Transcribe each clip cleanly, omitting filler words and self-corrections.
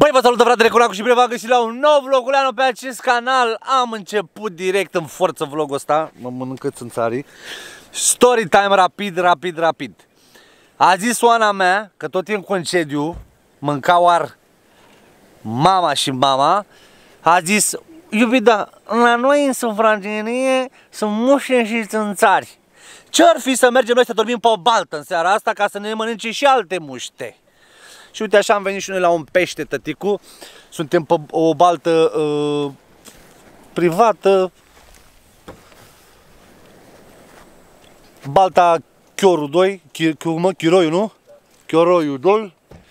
Băi, vă salută fratele Coracu și bine v-am găsit la un nou vloguleanu pe acest canal. Am început direct în forță vlogul ăsta. Mă mănâncă țânțarii. Story time rapid. A zis Oana mea că tot e în concediu, mâncau ar mama și mama. A zis, iubita, la noi în sufragenie sunt muște și țânțari. Ce-ar fi să mergem noi să dormim pe o baltă în seara asta ca să ne mănânce și alte muște? Și uite așa am venit și noi la un pește, tăticu. Suntem pe o baltă privată. Balta Chioru 2, Chiroiu, nu? Chiroiu 2.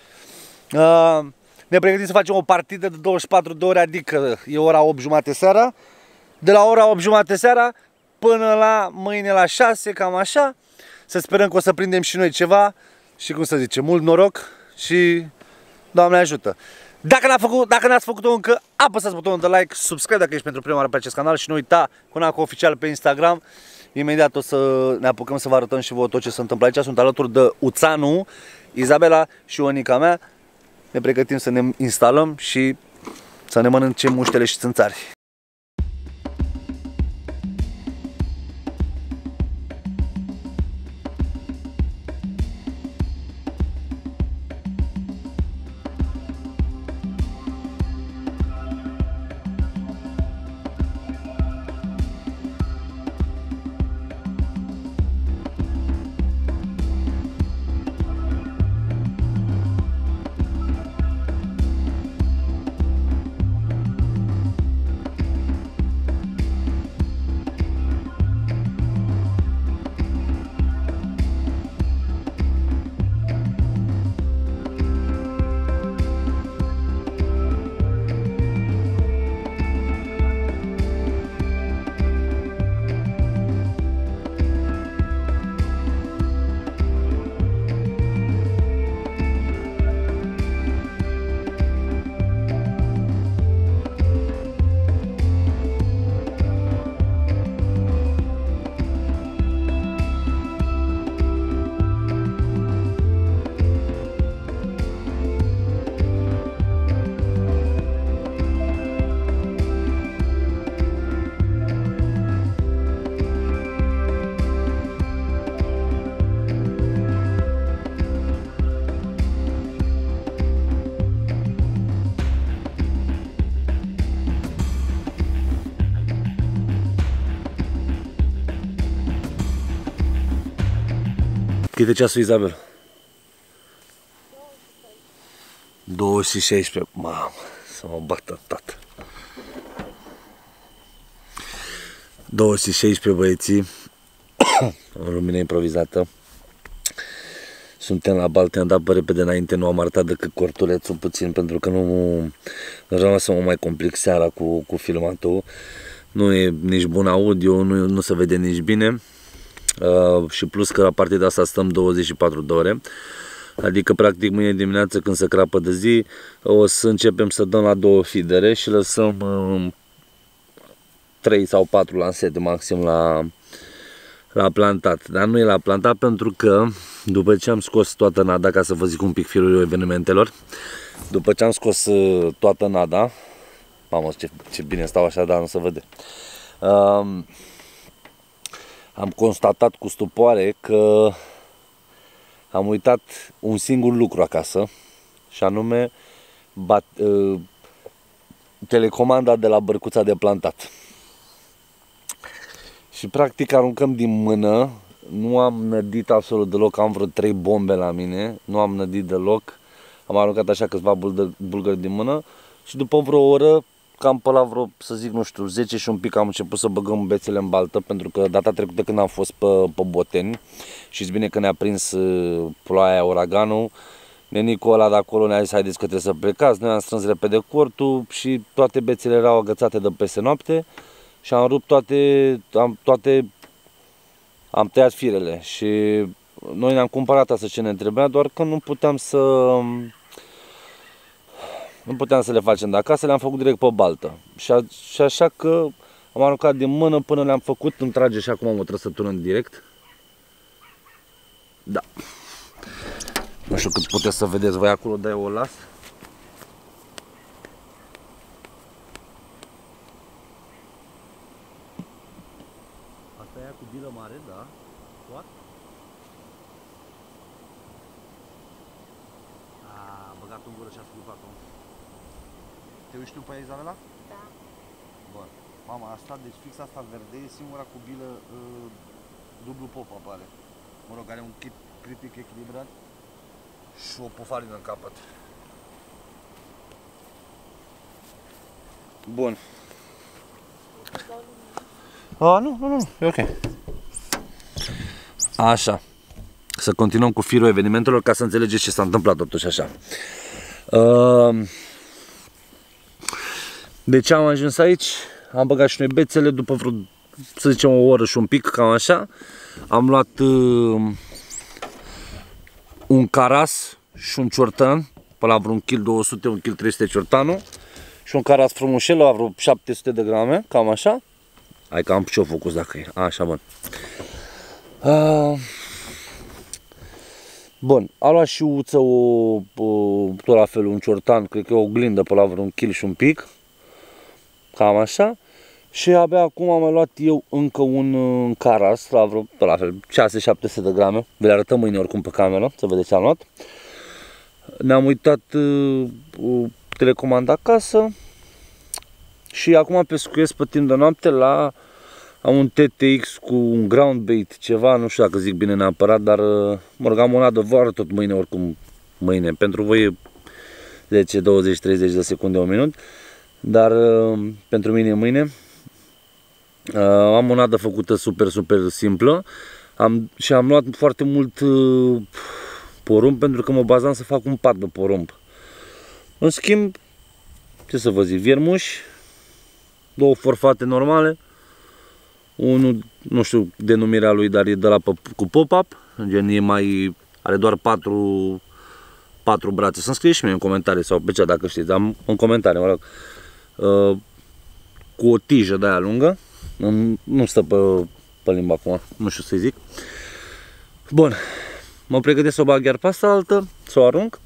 Ne pregătim să facem o partidă de 24 de ore, adică e ora 8:30 seara. De la ora 8:30 seara până la mâine la 6, cam așa. Să sperăm că o să prindem și noi ceva. Și cum să zice, mult noroc și Doamne ajută. Dacă n-ați făcut-o încă, apăsați butonul de like, subscribe dacă ești pentru prima oară pe acest canal și nu uita Conacu Oficial pe Instagram. Imediat o să ne apucăm să vă arătăm și vouă tot ce se întâmplă aici. Sunt alături de Uțanu, Izabela și Onica mea. Ne pregătim să ne instalăm și să ne mănâncem muștele și țânțari. Cât de ceasul, Izabel? 2:16. Mamă, să mă bată tată. 2:16, băieții. În lumină improvizată. Suntem la baltă, am dat pe repede înainte, nu am arătat decât cortulețul puțin pentru că nu vreau să mă mai complic seara cu filmatul. Nu e nici bun audio, nu se vede nici bine. Și plus că la partida asta stăm 24 de ore. Adică practic mâine dimineață când se crapă de zi o să începem să dăm la 2 fidere și lăsăm 3 sau 4 lansete maxim la plantat. Dar nu e la plantat pentru că după ce am scos toată nada, ca să vă zic un pic firul evenimentelor, după ce am scos toată nada, mamă, ce bine stau așa, dar nu se vede. Am constatat cu stupoare că am uitat un singur lucru acasă și anume telecomanda de la bărcuța de plantat. Și practic aruncăm din mână, nu am nădit absolut deloc, am vreo 3 bombe la mine, nu am nădit deloc, am aruncat așa câțiva bulgări din mână și după vreo oră, cam pe la vreo, să zic, nu știu, 10 și un pic am început să băgăm bețele în baltă, pentru că data trecută când am fost pe Boteni, știți bine că ne-a prins ploaia, uraganul, nenicul ăla de acolo ne-a zis, haideți că trebuie să plecați, noi am strâns repede cortul și toate bețele erau agățate de peste noapte și am rupt am tăiat firele și noi ne-am cumpărat asta ce ne trebuia, doar că nu puteam să le facem de acasă, le-am făcut direct pe baltă. Și așa că am aruncat din mână până le-am făcut, îmi trage și acum o trăsătură în direct. Da. Nu știu cât puteți să vedeți voi acolo, dar eu o las. bilă mare, da. What? A băgat în gură și a scrupat-o. Te uiți tu pe ea, Izabela? Da. Bun. Mama, asta, deci fix asta verde, e singura cu bilă dublu pop apare. Mă rog, are un chip critic echilibrat și o pofarină în capăt. Bun. Nu, e ok. Așa. Să continuăm cu firul evenimentelor ca să înțelegeți ce s-a întâmplat totuși așa. Deci am ajuns aici, am băgat și noi bețele după vreo, să zicem, o oră și un pic, cam așa. Am luat un caras și un ciortan, pe la vreun kg 200, un kg 300 ciortanul. Și un caras frumușel, la vreo 700 de grame, cam așa. Hai că am și o focus dacă e, așa bun. Bun, am luat și uță, tot la fel un ciortan, cred că e o oglindă pe la vreun kg și un pic. Cam așa. Și abia acum am mai luat eu încă un caras, la vreo, la fel, 6-700 de grame. Vi le arătăm mâine oricum pe cameră, să vedeți ce am luat. Ne-am uitat telecomanda acasă. Și acum pescuiesc pe timp de noapte la... Am un TTX cu un ground bait, ceva, nu știu dacă zic bine neapărat, dar mă rog, am o nadă vară tot mâine, oricum mâine. Pentru voi e 10, 20, 30 de secunde, un minut, dar pentru mine e mâine. Am o nadă făcută super simplă și am luat foarte mult porumb pentru că mă bazam să fac un pat de porumb. În schimb, ce să vă zic, viermuși, două forfate normale, unul, nu știu denumirea lui, dar e de la cu pop-up, gen e mai, are doar 4 brațe. Să-mi scrieți și mie în comentarii sau pe cea dacă știți, am în comentarii, mă rog, cu o tijă de aia lungă, nu stă pe limba acum, nu știu să-i zic. Bun, mă pregătesc să o bag iar pe asta altă, să o arunc.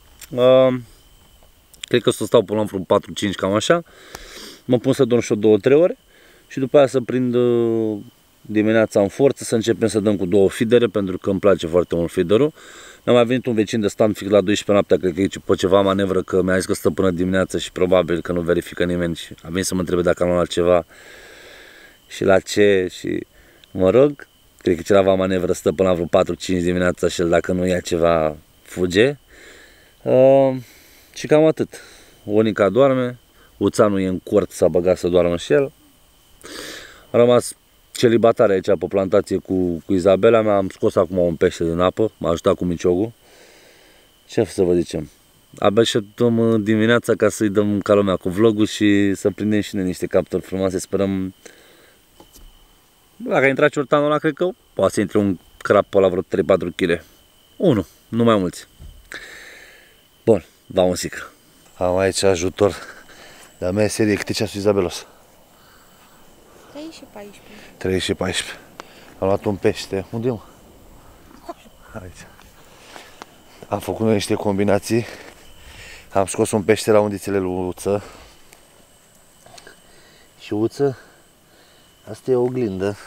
Cred că o să stau până la vreun 4-5, cam așa. Mă pun să dorm și 2-3 ore și după aia să prind dimineața în forță, să începem să dăm cu 2 feedere, pentru că îmi place foarte mult feederul. Mi-a mai venit un vecin de stand fix la 12 noaptea, cred că e pe ceva manevră, că mi-a zis că stă până dimineața și probabil că nu verifică nimeni și a venit să mă întrebe dacă am luat ceva și la ce și mă rog, cred că ceva manevră, stă până la vreo 4-5 dimineața și el dacă nu ia ceva fuge. Și cam atât. Onica doarme, Uțanul e în cort, s-a băgat să doarmă și el. Am rămas celibatar aici pe plantație cu Izabela mea, am scos acum un pește din apă, m-a ajutat cu miciogul. Ce să vă zicem? Abia așteptăm dimineața ca să-i dăm ca lumea cu vlogul și să prindem și noi niște capturi frumoase, sperăm. Dacă a intrat ciortanul ăla, cred că poate să intre un crap pe la vreo 3-4 kg. 1, nu mai mulți. Bun, va un sicră. Am aici ajutor de-a mea serie. Câte ceasul, Izabelos? 3 și 14. 3 și 14. Am luat un pește. Unde e, mă? Aici. Am făcut noi niște combinații. Am scos un pește la undițele lui Uță. Și Uță, asta e o oglindă.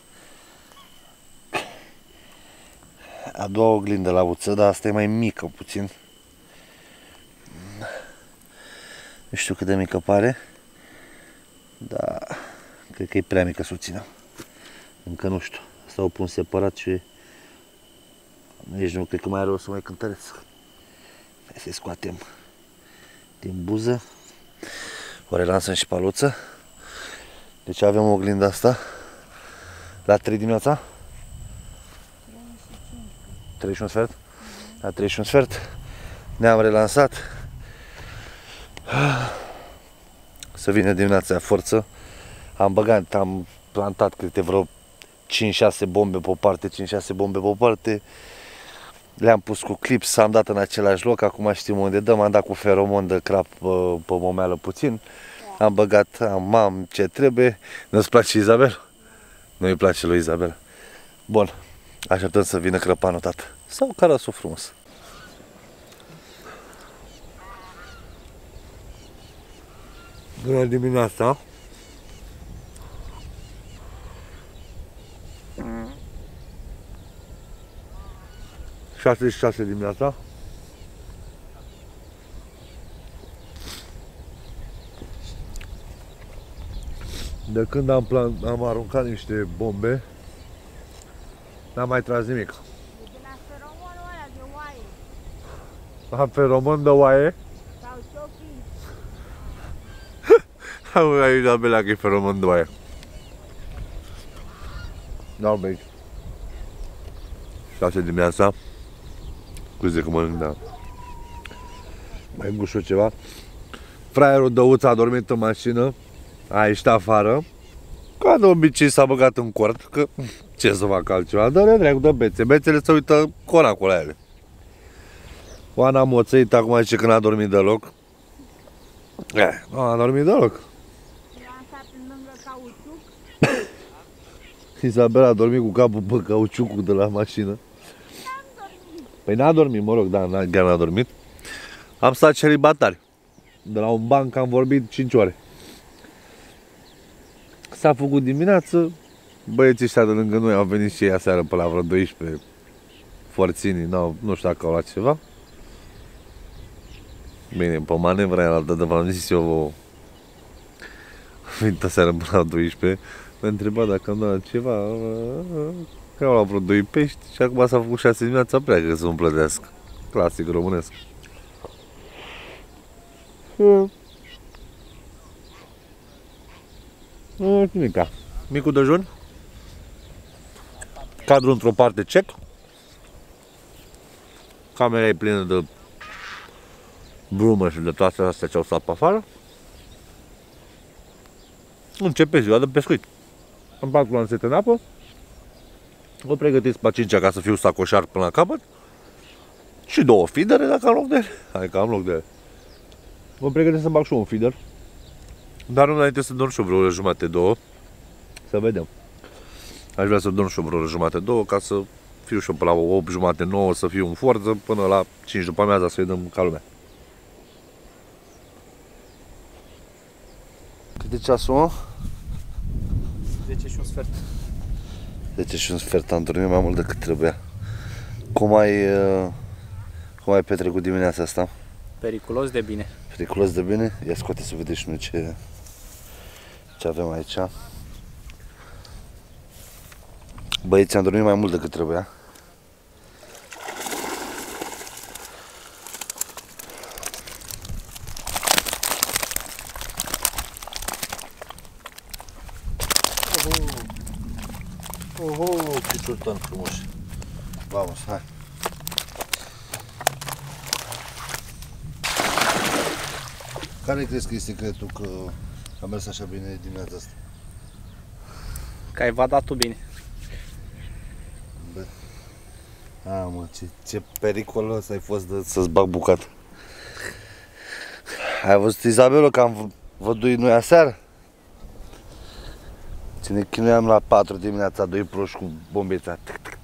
A doua oglindă la Uță, dar asta e mai mică puțin. Nu știu cât de mică pare, dar cred că e prea mică să o ținem. Încă nu știu. Asta o pun separat și nici nu cred că mai are o să mai cântăresc. Hai să-i scoatem din buză. O relansăm și paluță. Deci avem oglinda asta la 3 dimineața? 31 sfert? La 31 sfert. Ne-am relansat. Să vină dimineața forță. Am băgat, am plantat câte vreo 5-6 bombe pe o parte, 5-6 bombe pe o parte. Le-am pus cu clips, am dat în același loc, acum știm unde dăm, am dat cu feromon de crap pe momeală puțin. Am băgat, am ce trebuie. Nu-ți place, Izabel? Nu-i place lui Izabel. Bun, așteptăm să vină crăpanul, tată. Sau carasul frumos. Bună dimineața! 6:06 dimineața. De când am aruncat niște bombe, n-am mai tras nimic. De la feromonul ăla de oaie. Am feromon de oaie. Sau ce-o fi. Am aici la belea că e feromon de oaie. Da, băi. 6 dimineața. Scuze că mănânc, da. Mai gușă ceva. Fraierul Dăuț a dormit în mașină. A ieșit afară. Ca de obicei s-a băgat în cort, că ce să fac altceva, dă-le dracu de bețe. Bețele se uită coracul la ele. Oana moțăit acum zice că n-a dormit deloc. Nu a dormit deloc. Lansat lângă cauciuc. Isabela a dormit cu capul pe cauciucul de la mașină. N-am dormit. Păi n-a dormit, mă rog, da, chiar n-a dormit. Am stat celibatari. De la un banc am vorbit 5 ore. S-a făcut dimineață. Băieții ăștia de lângă noi au venit și ei aseară pe la vreo 12. Forținii, nu știu dacă au luat ceva. Bine, pe manevra aia altă, de v-am zis eu, venit aseară până la 12. M-a întrebat dacă am dat ceva. Că au luat vreo 2 pești și acum s-a făcut 6 dimineața, pleacă să-mi plătească. Clasic românesc. Nimica. Micul dejun. Cadru într-o parte cec. Camera e plină de brumă și de toate astea ce au stat pe afară. Începe ziua de pescuit. Am 4 lansete în apă. O pregătiți pe 5 ca să fiu sacoșar până la capăt. Și 2 feedere dacă am loc de ele. Hai că am loc de ele. Mă pregătesc să bag și un feeder. Dar înainte să dorm și vreo oră jumate, 2. Să vedem. Aș vrea să dorm și vreo oră jumate, 2, ca să fiu și eu pe la 8 jumate, 9 să fiu în forță, până la 5 după amiaza să-i dăm ca lumea. Cât e ceasul, mă? 10 și un sfert. 10 și un sfert, am dormit mai mult decât trebuia. Cum ai petrecut dimineața asta? Periculos de bine. Periculos de bine? Ia scoate să vedeți și noi ce avem aici. Băieți, am dormit mai mult decât trebuia. Oho, ce ciurtan frumos. Vamos, hai. Care crezi că e secretul că a mers așa bine dimineața asta? Că ai vadat tu bine. Bă. Mă, ce periculos ai fost să-ți bag bucată. Ai văzut, Izabelo, că am văduit noi aseară? Ce ne chinuiam la 4 dimineața, 2 proști cu bombița.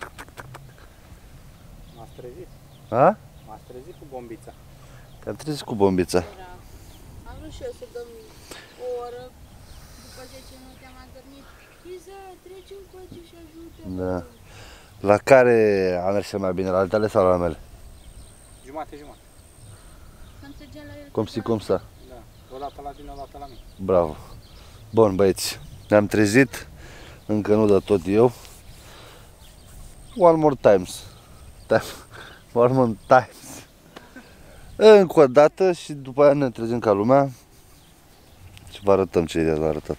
M-ați trezit. M-ați trezit cu bombița. Te-am trezit cu bombița. Am vrut și eu să dorm o oră. După 10 minute am adormit. Iza, trece un coace și ajută. Da. La care a mers cel mai bine? La ale tale sau la mele? Jumate. Să-mi trăgem la el. Cum sta? Da. O dată la tine, o dată la mine. Bravo. Bun, băieți, ne-am trezit. Încă nu de tot eu. One more times. One more times. Încă o dată și după aia ne trezim ca lumea. Și vă arătăm ce i-a arătat.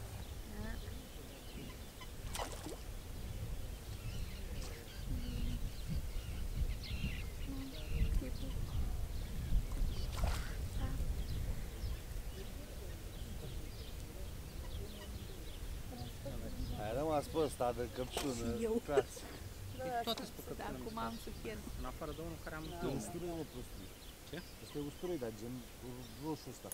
Ai rămas pe ăsta de căpșună. Eu. Toate sunt pe căpșună. Acum am suficient. În afară de unul care am E usturoi, mă, prostii. Ce? Asta e usturoi, dar gen roșu ăsta.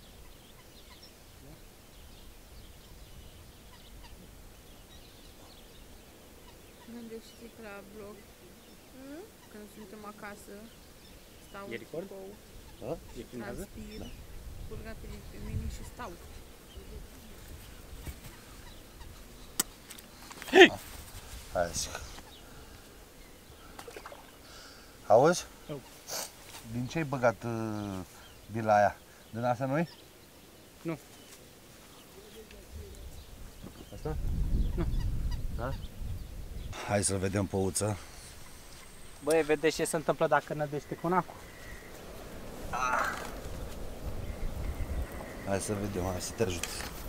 Când știi la blog, când suntem acasă, stau E record? Da? E filmează? transpir, curgatele pe mine și stau. Hai zic. Auzi? Eu. Din ce ai băgat bila aia? Din asta noi? Nu. Asta? Nu. Da? Hai să-l vedem pe Uță. Băi, vedeți ce se întâmplă dacă nădește conacul. Hai să vedem, hai să te ajut.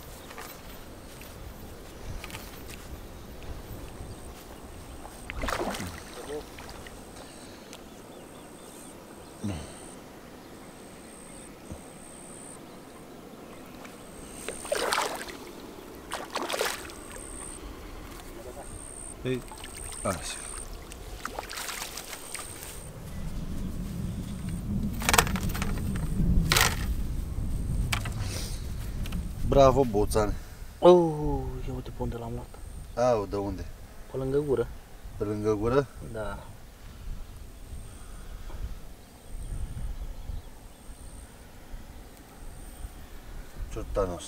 Ei, așa. Bravo, Boțan. Ia uite pe unde l-am luat. Au, de unde? Pe lângă gură. Pe lângă gură? Da. Ciortanos.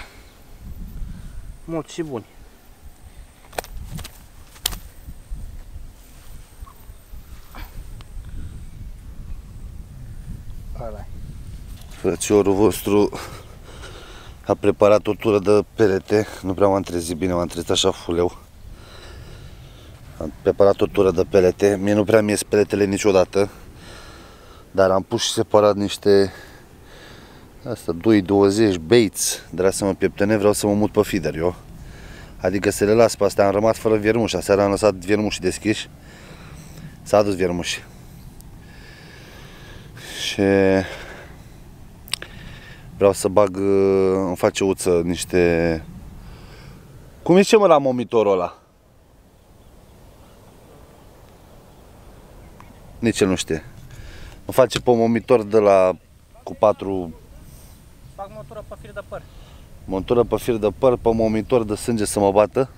Mulți și buni. Frățiorul vostru a preparat o tură de perete. Nu prea m-am trezit bine, m-am trezit așa fuleu. Am preparat o tură de pelete. Mie nu prea mi-ies peletele niciodată. Dar am pus și separat niște asta, 2,20 Bates. Dar să mă pieptene, vreau să mă mut pe feeder eu. Adică să le las pe astea. Am rămas fără viermuși. Aseară am lăsat viermușii deschiși. S-a adus viermușii. Și vreau să bag, îmi face Uță niște... Cum e ce mă la momitorul ăla? Nici el nu știe. Îmi face pe momitor de la cu 4... Fac motoră pe fir de păr. Montură pe fir de păr, pe momitor de sânge să mă bată.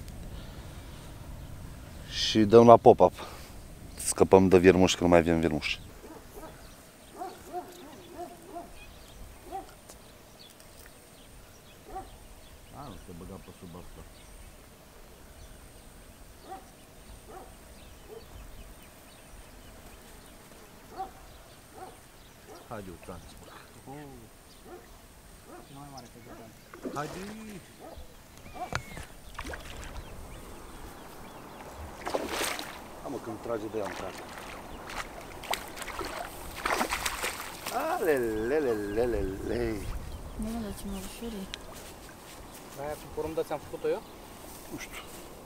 Și dăm la pop-up. Scăpăm de viermuși, că nu mai avem viermuși. Nu se băga pe sub asta. Haide, Uțan. Nu mai mare pe Jordan. Haide! Mă, când trage de ea în casă. Alelelelelele. Nu, dar ce mărșuri. Aia cu porumbă ți-am făcut-o eu? Nu știu.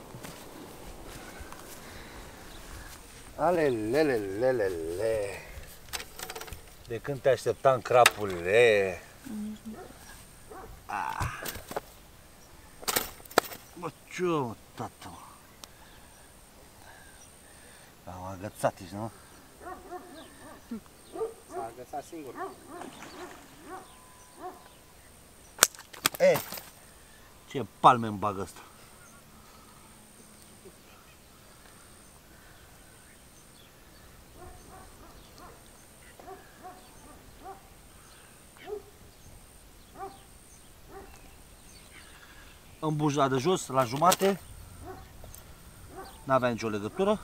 Alelelelelele. De când te așteptam, crapule? Bă, ce-o, tată? Am agățat aici, nu? S-a agățat singur. E, ce palme îmi bagă ăsta? În buja de jos, la jumate, n-avea nicio legătură.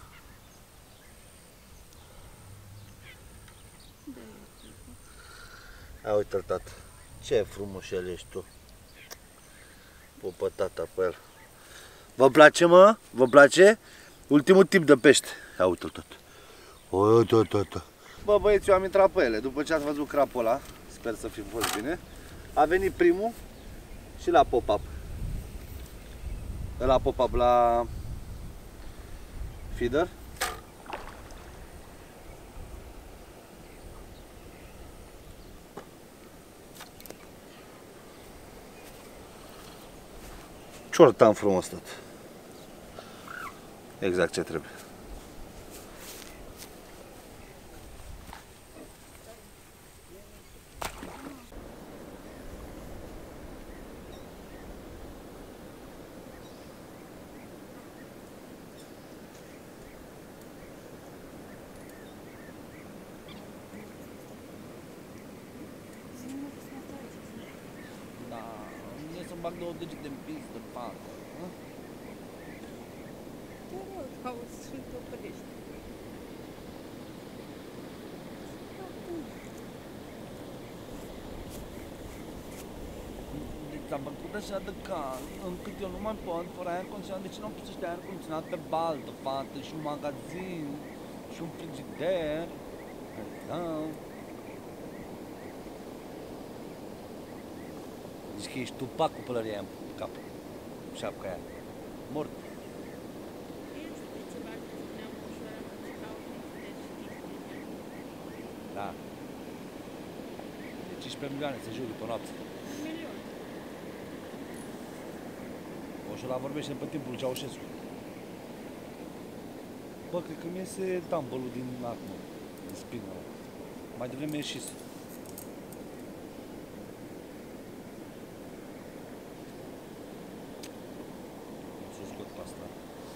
A, uite-l, tată, ce frumușel ești tu. Pupă tata pe el. Vă place, mă? Vă place? Ultimul tip de pește. A, uite-l tot. Uite-l. Bă, băieți, eu am intrat pe ele. După ce ați văzut crapul ăla, sper să fi fost bine, a venit primul și la pop-up. La pop-up la feeder. Ciortan frumos tot. Exact ce trebuie. Da, mie să-mi bag 2 degete în pis de pantă. Te rog, auzi și tu pădești. Deci am făcut așa de can, încât eu nu mai pot, fără aer condiționat. De ce nu am pus ăștia aer condiționat pe baltă, fată, și un magazin, și un frigider? Da. Zici că ești tupac cu pălăria aia în cap. Șapca aia. Mort. Este ceva ce spuneam ușor, ce caută Da. De 15 milioane se juri pe noapte. 1 milion. Moșul vorbește pe timpul lui Ceaușescu. Bă, cred că mi iese dumbbell-ul din acum, din spină. Mai devreme ieșise. O să scot pe asta.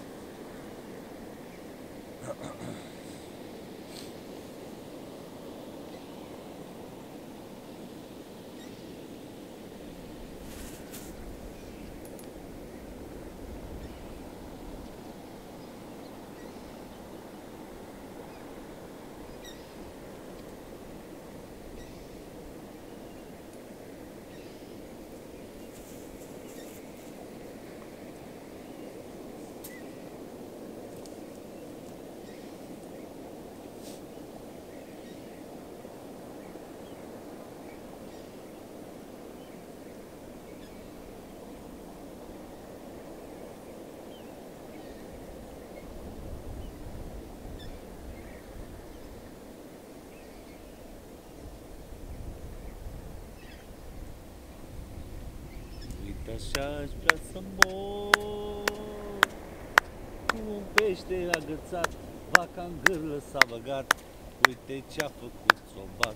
Așa aș vrea să mor, cu un pește agățat, vaca în gârlă s-a băgat, uite ce-a făcut, s-o bat.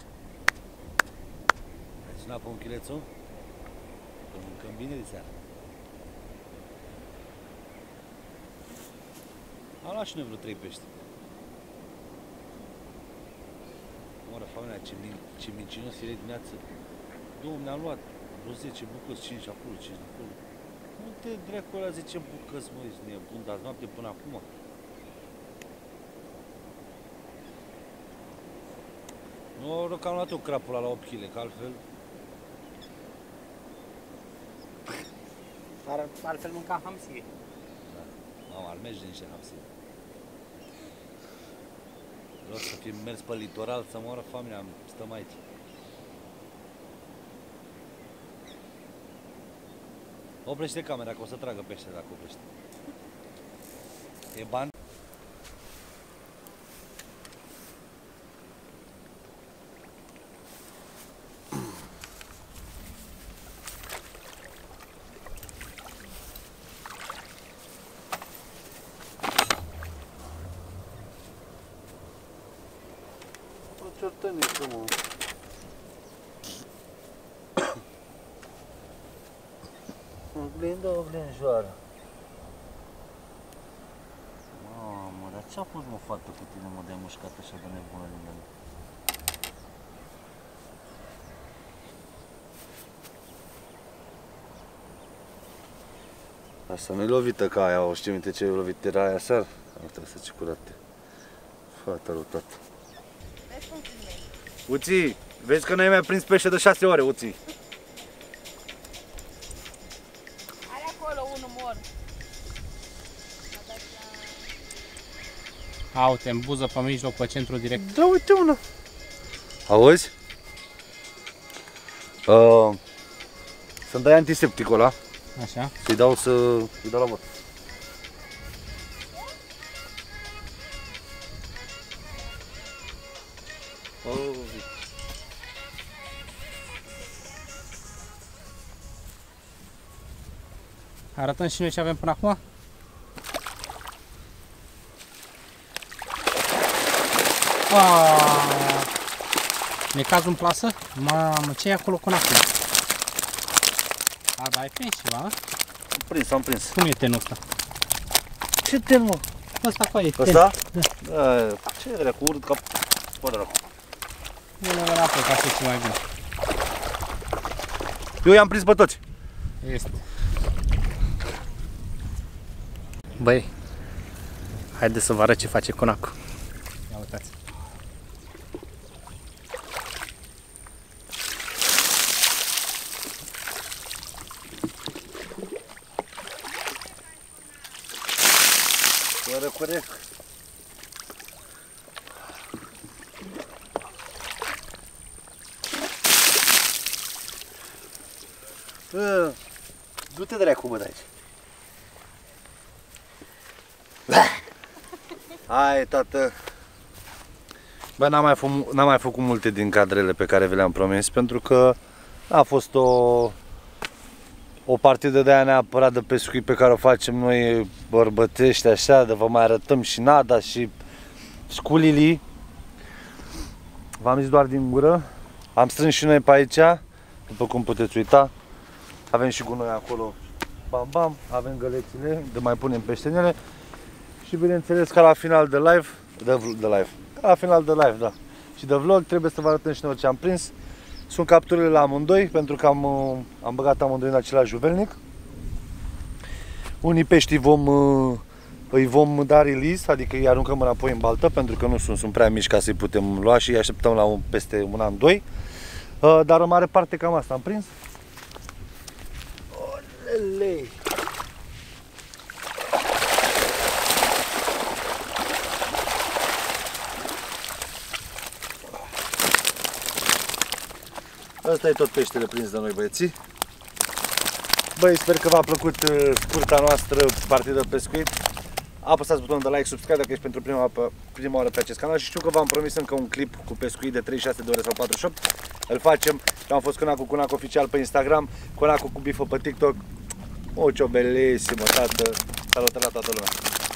Ai sunat pe unchilețul? Că mâncăm bine de seară. Am luat și noi vreo 3 pești. Mora, familia, ce mincinos e de dimineață. Dom'le, am luat vreo 10 bucăți, 5 acolo, 5 acolo. Nu te dracu la 10 bucăți, mă, ești nebun, dar noapte până acum. Nu, că am luat eu crapul ăla la 8 kg, că altfel... Altfel mânca hamsie. Da, mamă, ar merge niște hamsie. Vreau să fim mers pe litoral, să moară familia, stăm aici. Oprește camera, că o să tragă pește dacă oprește. E bani? O ciortănică, mă. Oglindă, oglinjoară. Mamă, dar ce-a fost, mă, fată, cu tine, mă, de-ai mușcat așa de nebună din mine? Asta nu-i lovită ca aia, o știi minte ce lovită era aia seară? Uite, să ce curate. Fata lui tată. Vezi cum filmezi? Uții, vezi că noi mi-a prins pește de 6 ore, Uții. Are acolo unul mor. Aute, în buză pe mijloc, pe centru direct. Da, uite una. Auzi? Să-mi dai antisepticul ăla. Așa. Să-i dau să-i dau la vot. Arătăm și noi ce avem până acum? Necazul în plasă? Mamă, ce e acolo cu nacul? A, da, ai prins ceva, a? Am prins. Cum e tenul ăsta? Ce ten, mă? Ăsta cu aia e ten. Ăsta? Da. Ce era cu urât ca... Fără rău. Nu ne era pe ca să fie mai bine. Eu i-am prins pe toți. Este. Băi, haideți să vă arăt ce face conacul. Ia uitați. răcoresc. Du-te dracu, bă, de aici. Hai, tată. Bă, n-am mai făcut multe din cadrele pe care vi le-am promis, pentru că a fost o partidă de aia neapărat de pescuit pe care o facem noi bărbătești, așa, de vă mai arătăm și nada și sculilii. V-am zis doar din gură. Am strâns și noi pe aici, după cum puteți uita. Avem și gunoi acolo, bam bam, avem gălețile de mai punem peștenele. Și bineînțeles ca la final de live, la final de live, da, și de vlog, trebuie să vă arătăm și noi ce am prins. Sunt capturile la amândoi, pentru că am băgat amândoi în același juvelnic. Unii pești îi vom da release, adică îi aruncăm înapoi în baltă, pentru că nu sunt prea mici ca să-i putem lua și îi așteptăm la peste un an, doi. Dar în mare parte cam asta am prins. Olelei! Asta e tot peștele prins de noi, băieții. Băi, sper că v-a plăcut scurta noastră partidă pescuit. Apăsați butonul de like, subscribe dacă ești pentru prima oară pe acest canal. Și știu că v-am promis încă un clip cu pescuit de 36 de ore sau 48. Îl facem. Eu am fost Conac oficial pe Instagram, Conac cu bifă pe TikTok. O, ce-o bellissimo, tată. Salutare la toată lumea.